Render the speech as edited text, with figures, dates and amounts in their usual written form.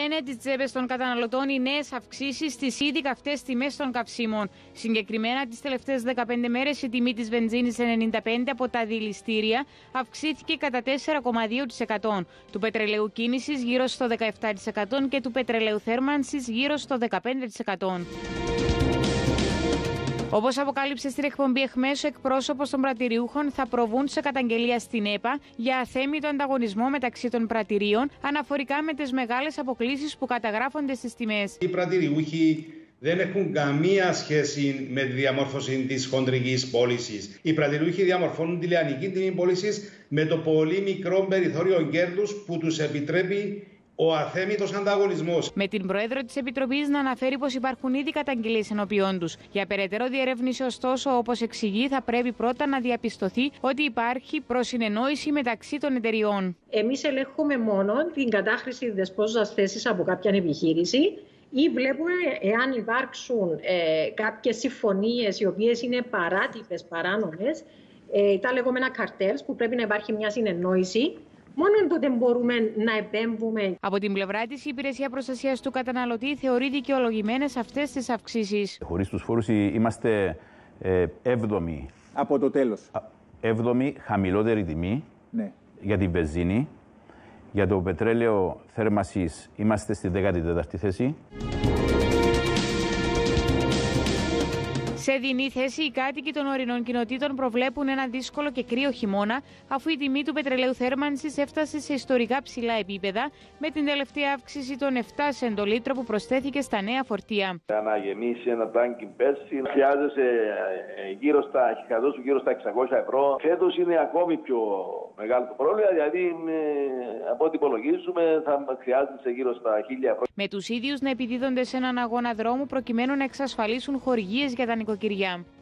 βαραίνε τις τσέπες των καταναλωτών οι νέες αυξήσεις στις ήδη καυτές τιμές των καυσίμων. Συγκεκριμένα, τις τελευταίες 15 μέρες η τιμή της βενζίνης 95 από τα δηληστήρια αυξήθηκε κατά 4,2%, του πετρελαίου κίνησης γύρω στο 17% και του πετρελαίου θέρμανσης γύρω στο 15%. Όπως αποκάλυψε στην εκπομπή εχμές, ο εκπρόσωπος των πρατηριούχων θα προβούν σε καταγγελία στην ΕΠΑ για αθέμητο ανταγωνισμό μεταξύ των πρατηρίων αναφορικά με τις μεγάλες αποκλίσεις που καταγράφονται στις τιμές. Οι πρατηριούχοι δεν έχουν καμία σχέση με τη διαμόρφωση της χοντρικής πώλησης. Οι πρατηριούχοι διαμορφώνουν τη λιανική τιμή πώλησης με το πολύ μικρό περιθώριο κέρδους που τους επιτρέπει ο αθέμητος ανταγωνισμός. Με την Πρόεδρο της Επιτροπής να αναφέρει πως υπάρχουν ήδη καταγγελίες ενώπιόν τους. Για περαιτέρω διερεύνηση, ωστόσο, όπως εξηγεί, θα πρέπει πρώτα να διαπιστωθεί ότι υπάρχει προσυνεννόηση μεταξύ των εταιριών. Εμείς ελέγχουμε μόνο την κατάχρηση δεσπόζουσας θέσης από κάποια επιχείρηση ή βλέπουμε εάν υπάρξουν κάποιες συμφωνίες οι οποίες είναι παράτυπες, παράνομες, τα λεγόμενα καρτέλς που πρέπει να υπάρχει μια συνεννόηση. Μόνο τότε μπορούμε να επέμβουμε. Από την πλευρά της, η Υπηρεσία Προστασίας του Καταναλωτή θεωρεί δικαιολογημένες αυτές τις αυξήσεις. Χωρίς τους φόρους είμαστε 7η. Από το τέλος. 7η χαμηλότερη τιμή, ναι, για την βενζίνη. Για το πετρέλαιο θέρμασης είμαστε στη 14η θέση. Σε δινή θέση, οι κάτοικοι των ορεινών κοινοτήτων προβλέπουν ένα δύσκολο και κρύο χειμώνα, αφού η τιμή του πετρελαίου θέρμανσης έφτασε σε ιστορικά ψηλά επίπεδα, με την τελευταία αύξηση των 7 σεντ το λίτρο που προσθέθηκε στα νέα φορτία. Για να γεμίσει ένα τάγκι πέρσι, χρειάζεσαι γύρω στα 600 ευρώ. Φέτος είναι ακόμη πιο μεγάλο το πρόβλημα, γιατί από ό,τι υπολογίζουμε θα χρειάζεται γύρω στα 1000 ευρώ. Με τους ίδιους να επιδίδονται σε έναν αγώνα δρόμου προκειμένου να εξασφαλίσουν χορηγίες για τα νοικοκυριά.